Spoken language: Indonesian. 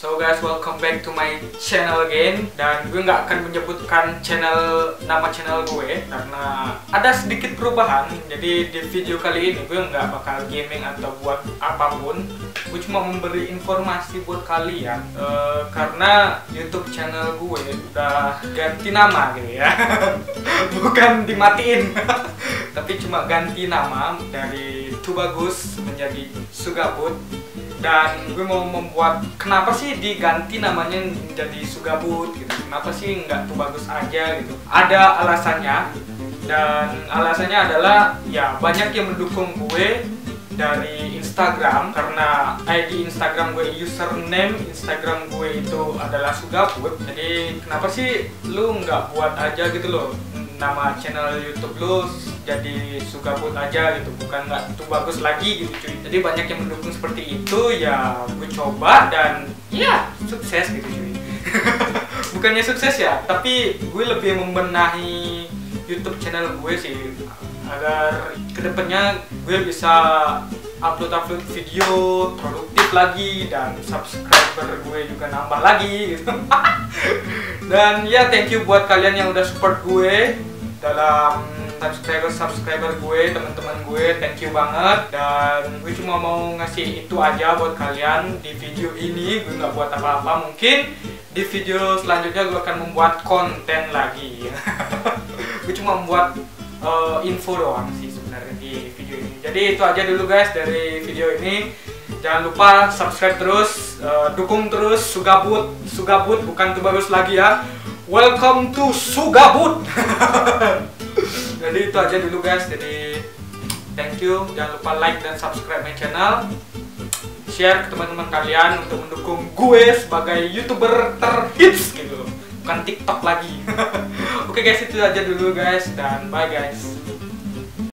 So guys, welcome back to my channel again. Dan gue nggak akan menyebutkan nama channel gue karena ada sedikit perubahan. Jadi di video kali ini gue nggak bakal gaming atau buat apapun. Gue cuma memberi informasi buat kalian karena YouTube channel gue udah ganti nama gitu ya. Bukan dimatiin, tapi cuma ganti nama dari Tubagus menjadi Sugabut. Dan gue mau membuat, kenapa sih diganti namanya menjadi Sugabut gitu, kenapa sih nggak Tubagus aja gitu. Ada alasannya, dan alasannya adalah ya banyak yang mendukung gue dari Instagram, karena ID Instagram gue, username Instagram gue itu adalah Sugabut. Jadi kenapa sih lu nggak buat aja gitu loh nama channel YouTube lu jadi Sugabut aja gitu, bukan nggak Tubagus lagi gitu cuy. Jadi banyak yang mendukung seperti itu, ya gue coba dan ya sukses gitu cuy. Bukannya sukses ya, tapi gue lebih membenahi YouTube channel gue sih agar kedepannya gue bisa upload video produktif lagi dan subscriber gue juga nambah lagi gitu. Dan ya thank you buat kalian yang udah support gue dalam subscriber gue, teman-teman gue, thank you banget. Dan gue cuma mau ngasih itu aja buat kalian di video ini. Gue nggak buat apa-apa, mungkin di video selanjutnya gue akan membuat konten lagi. Gue cuma membuat info doang sih sebenarnya di video ini. Jadi itu aja dulu guys dari video ini. Jangan lupa subscribe terus, dukung terus Sugabut bukan Tubagus lagi ya. Welcome to Sugabut. Jadi itu aja dulu guys. Jadi thank you. Jangan lupa like dan subscribe my channel. Share ke teman-teman kalian untuk mendukung gue sebagai YouTuber terhits gitu. Bukan TikTok lagi. Oke guys, itu aja dulu guys, dan bye guys.